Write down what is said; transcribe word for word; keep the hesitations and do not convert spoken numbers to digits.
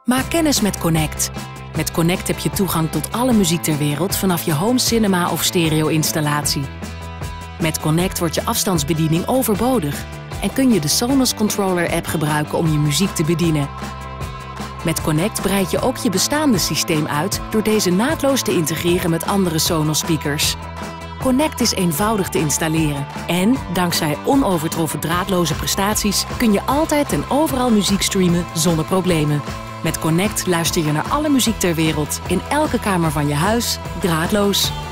Maak kennis met Connect. Met Connect heb je toegang tot alle muziek ter wereld vanaf je home cinema of stereo-installatie. Met Connect wordt je afstandsbediening overbodig en kun je de Sonos Controller app gebruiken om je muziek te bedienen. Met Connect breid je ook je bestaande systeem uit door deze naadloos te integreren met andere Sonos speakers. Connect is eenvoudig te installeren en, dankzij onovertroffen draadloze prestaties, kun je altijd en overal muziek streamen zonder problemen. Met Connect luister je naar alle muziek ter wereld, in elke kamer van je huis, draadloos.